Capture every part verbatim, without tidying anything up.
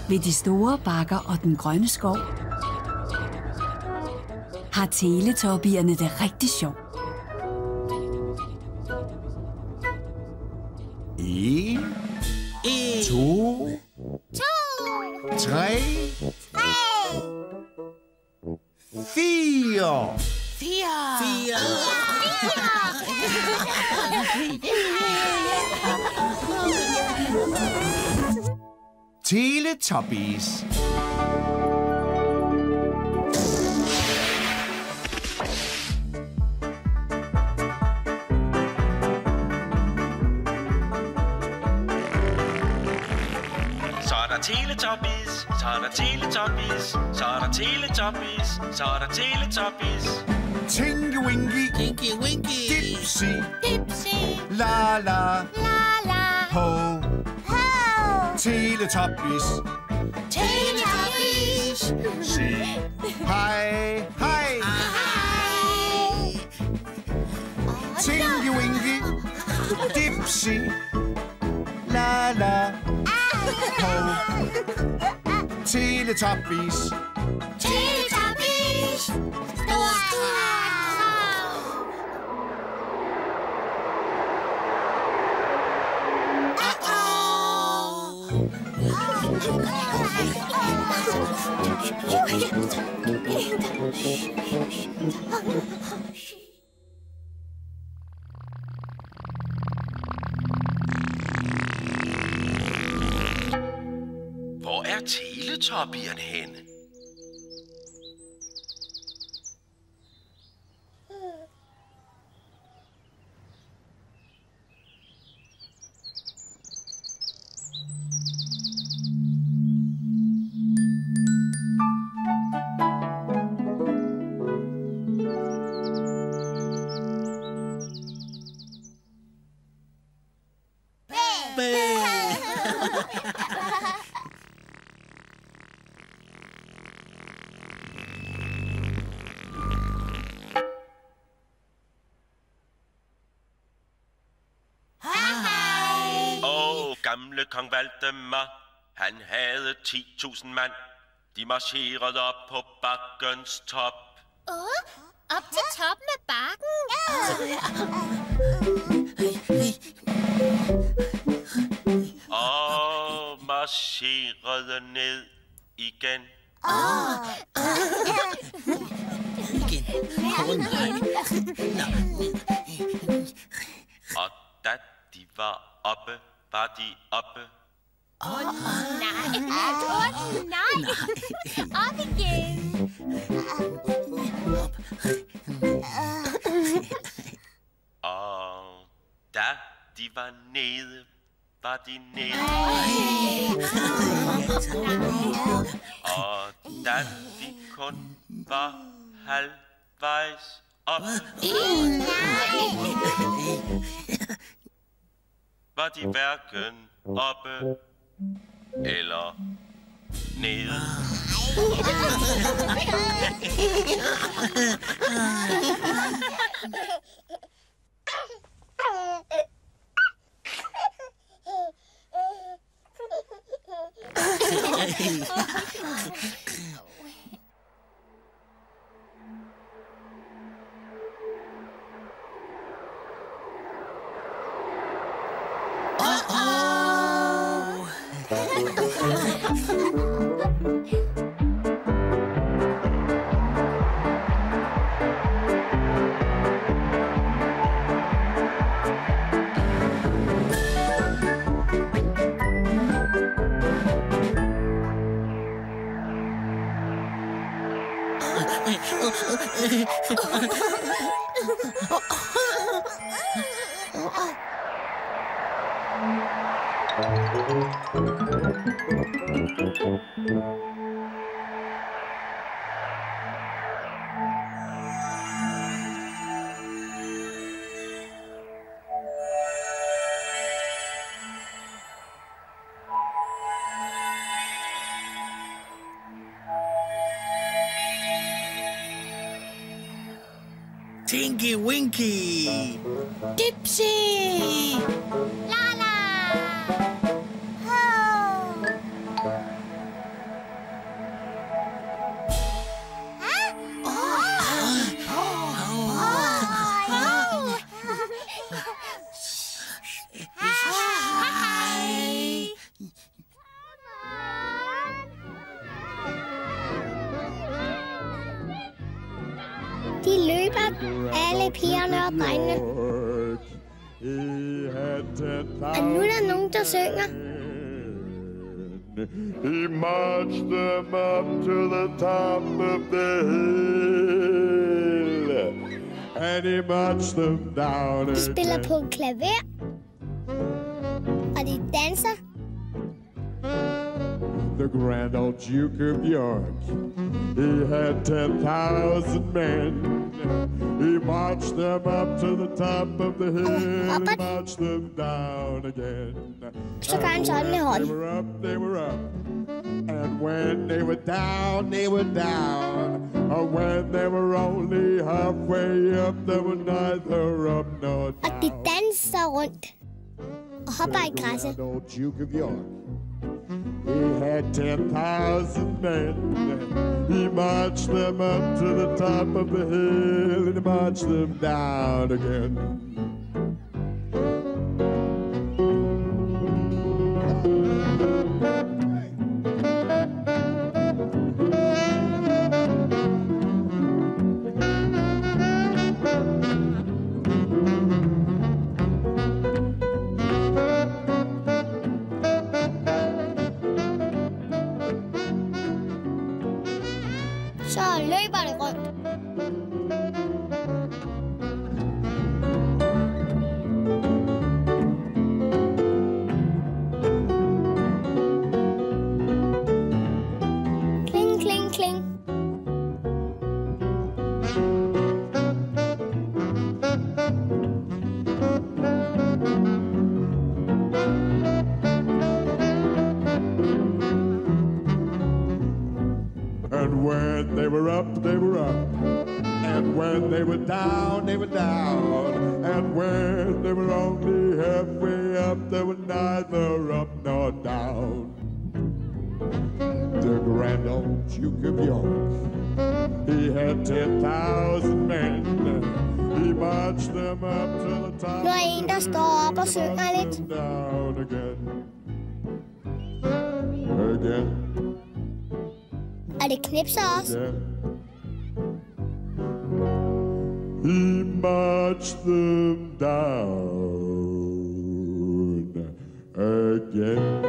Ved de store bakker og den grønne skov har teletubbierne det rigtig sjovt. En, en, to, to, tre, tre, fire, fire, fire. Teletubbies. Så er der Teletubbies, så er der Teletubbies, så er der Teletubbies, så er der Teletubbies. Tinky Winky, Tinky Winky, Dipsy, Dipsy, La La, La La, Ho, Ho, Teletubbies. Teletubbies, Sig hej, hej. hej. Tinky Winky, Dipsy, La La, Ho, Teletubbies. Teletubbies, stort krav. Hvor er Teletubbierne henne? Gamle kong Valdemar, han havde ti tusind mand. De marcherede op på bakkens top. Åh, oh, op til toppen af bakken. Og marcherede ned igen. Åh. Igen. Åh, nej. Og da de var oppe, var de oppe. Åh, oh, nej. Åh, oh, nej. Op igen. Og da de var nede, var de nede. Og da de kun var halvvejs op, var de hverken oppe eller nede. Tinky Winky, Dipsy, La La, Ho, De løber, alle pigerne og drengene. Og nu er der nogen, der synger. He marched them up to the top of the hill, and he marched them down. De spiller på klaver, og de danser. The grand old Duke of York, he had ten thousand men. He marched them up to the top of the hill, and marched them down again. Så gør han sådan med hånden. They were up, they were up. And when they were down, they were down. And when they were only halfway up, they were neither up nor down. Og de danser rundt og hopper i græsset. The old Duke of York, he had ten thousand men. He marched them up to the top of the hill, and he marched them down again. Så løber det rundt. Kling, kling, kling. And when they were up, they were up. And when they were down, they were down. And when they were only halfway up, they were neither up nor down. The grand old Duke of York, he had ten thousand men. He marched them up to the top. Nu er en, der står op og synger lidt. Down again. Again. Og det knipser også. Yeah. He marched them down again.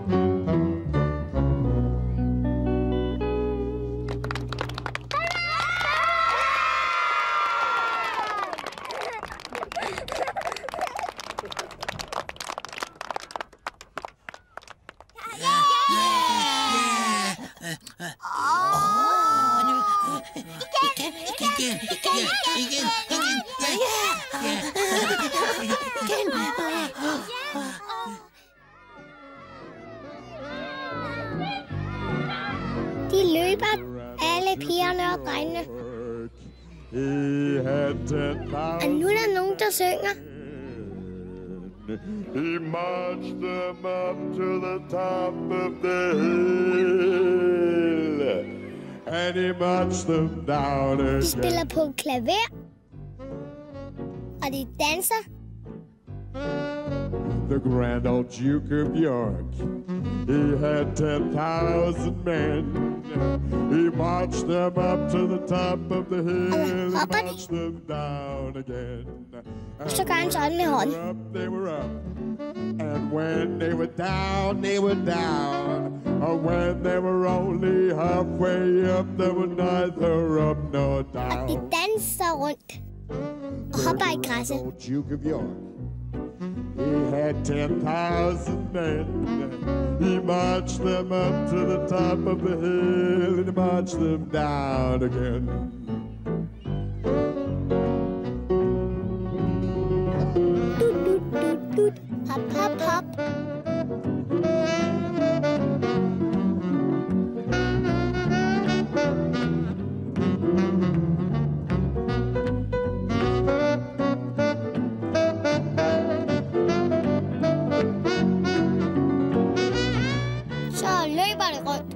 Igen, igen, igen, igen. De løber, alle pigerne og drengene. Og nu er der nogen, der synger. He marched them up to the top of the hill, and he marched them down again. De spiller på klaver, og de danser. The grand old Duke of York, he had ten thousand men. He marched them up to the top of the hill, and marched them down again. Så gør han sådan med hånden. Up, they were up. And when they were down, they were down. And when they were only halfway up, they were neither up nor down. De danser rundt og hopper i græsset. Old Duke of York, he had ten thousand men. He marched them up to the top of the hill, and he marched them down again. Dut, dut, dut, dut. Hop, hop, hop. Så løber det rundt.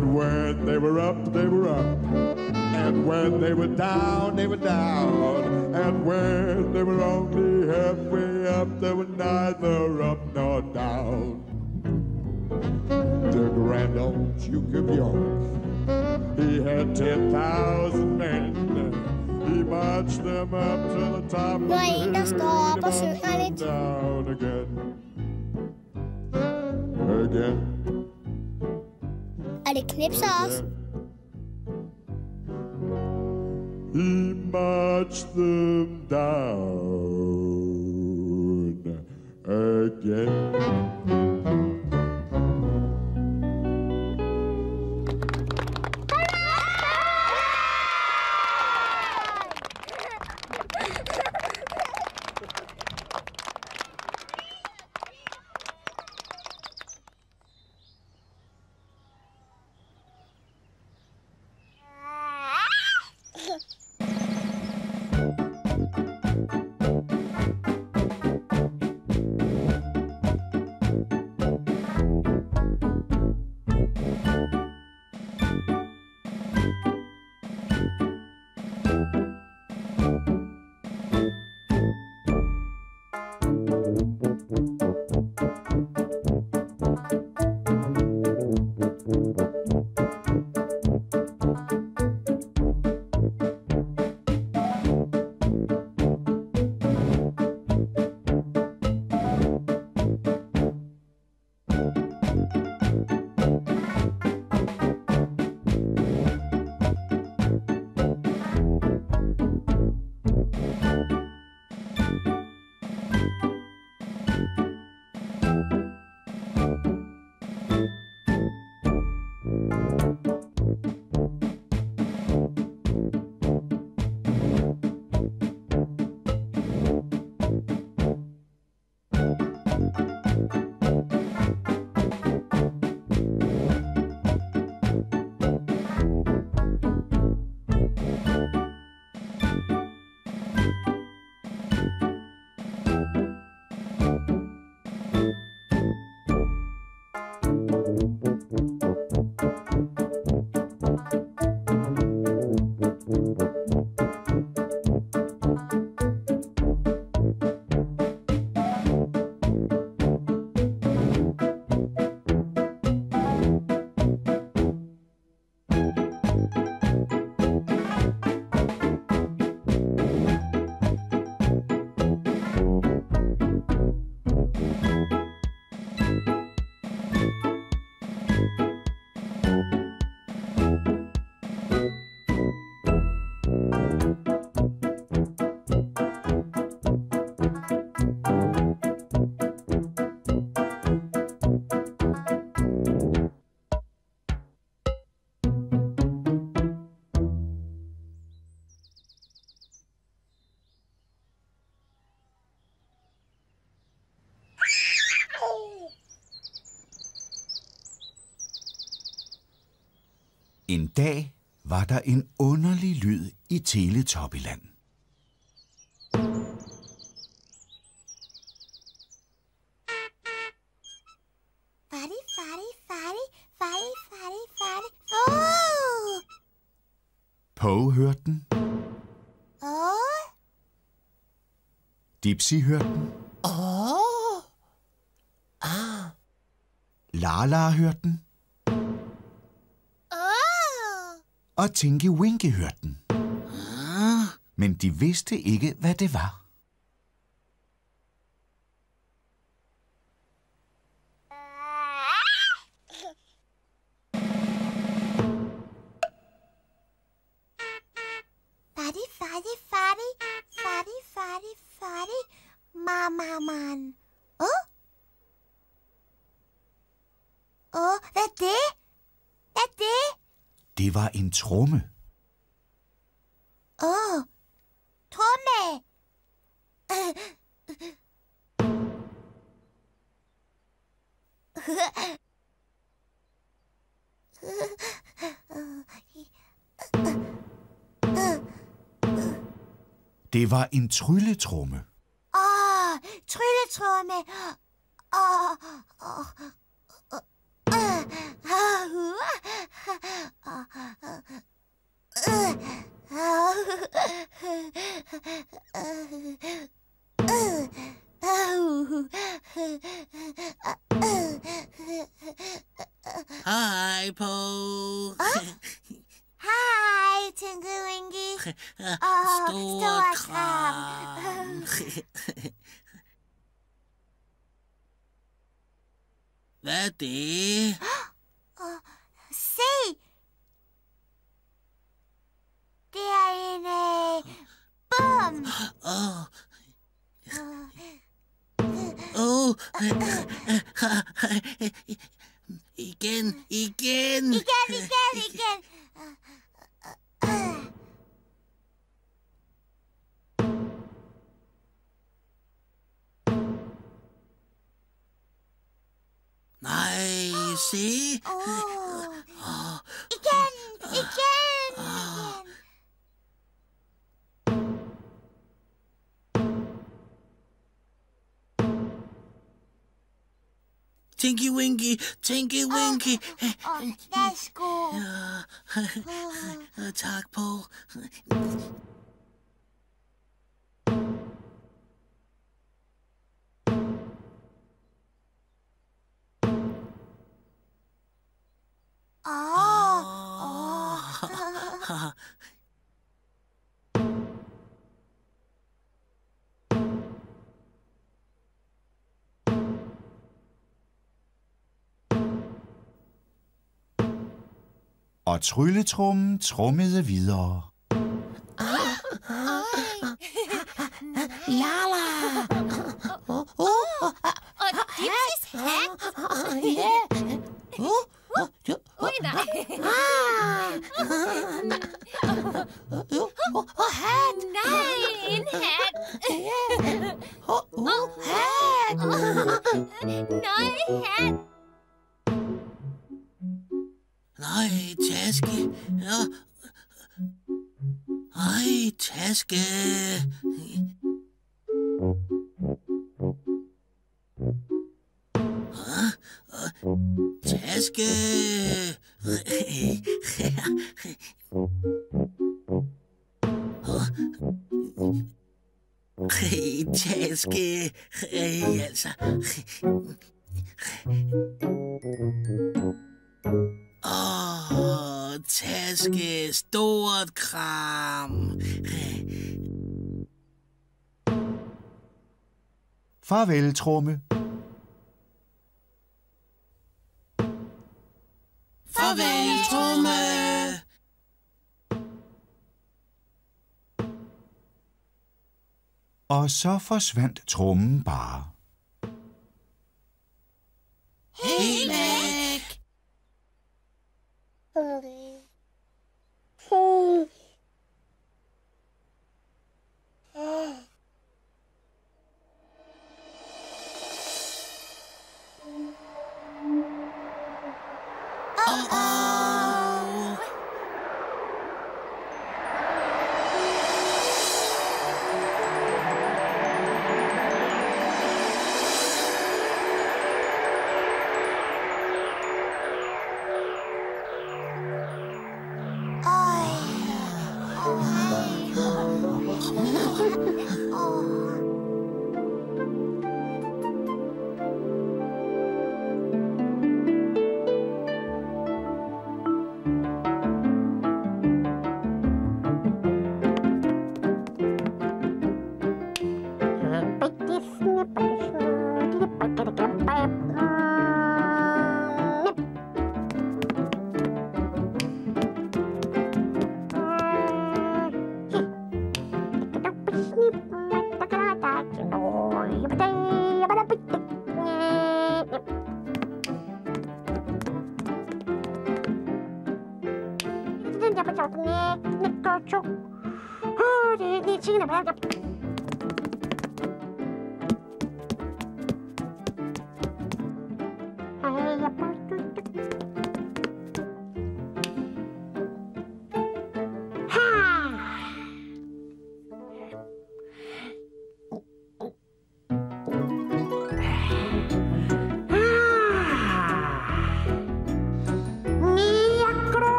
And when they were up, they were up. And when they were down, they were down. And when they were only halfway up, they were neither up nor down. The Grand Old Duke of York, he had ten thousand men. He marched them up to the top of the hill, and down again. Again. Og det knipser også. He marched them down again. En dag var der en underlig lyd i Teletubbyland. Fatti, fatti, fatti, fatti, fatti, fatti. Åh! Poe hørte den. Åh! Dipsy hørte den. Åh! Ah! Lala hørte den. Og Tinky Winky hørte den. Men de vidste ikke, hvad det var. Fatti, fatti, fatti, fatti, fatti, fatti, mamma man. Åh? Åh, hvad er det? Hvad er det? Det var en tromme. Åh, oh, tromme! Det var en trylletromme. Åh, oh, trylletromme! Åh, oh, åh, oh, åh, oh, åh, Hej, Po. Hej, Tinky Winky. Åh, Stor kram. Hvad er det? Se! Det er en øh, bum. Åh. Åh. Igen, igen. Igen, igen, igen. Nej, se. Oh. Igen, igen, igen. Tinky Winky, Tinky Winky. Åh, oh, værsgo. Ja, tak, Po. Åh, åh. Og trylletrummen trummede videre. Lala! Og Dipsys hat. Ui, nej. Nej, en hat. Hat! Nej, hat. Nej, taske. Ja. Ej, taske. Huh? Taske. Hey, taske. Hey, altså. Åh, oh, taske, stort kram. Farvel, tromme. Farvel, tromme. Og så forsvandt trommen bare. Helt væk.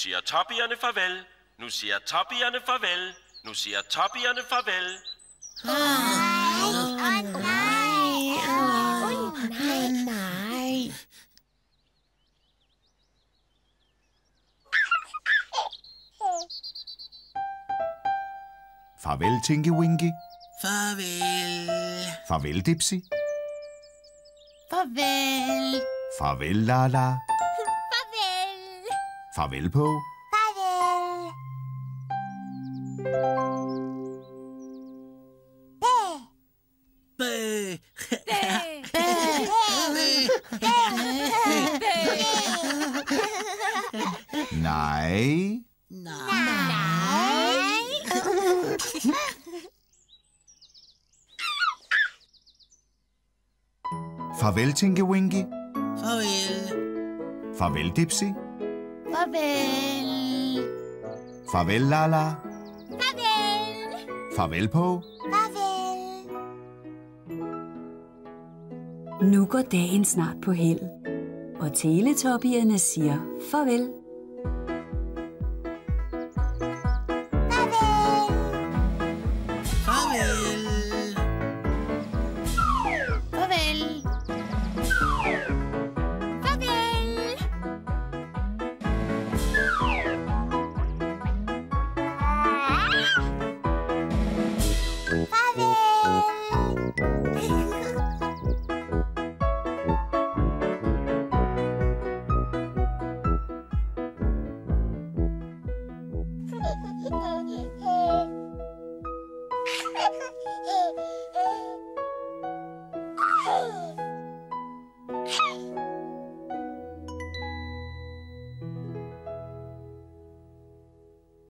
siger toppierne farvel. Nu siger toppierne farvel. Nu siger toppierne farvel. Åh, nej. Nej. Farvel, Tinky Winky. Farvel. Farvel, Dipsy. Farvel. Farvel, Lala. Farvel. Farvel, på. Farvel. Bæ. Bæ. Nej. Nej. Farvel, Tinky Winky. Farvel. Farvel, Dipsy. Farvel. Farvel, Lala. Farvel. Farvel, på. Farvel. Nu går dagen snart på held, og teletoppierne siger farvel.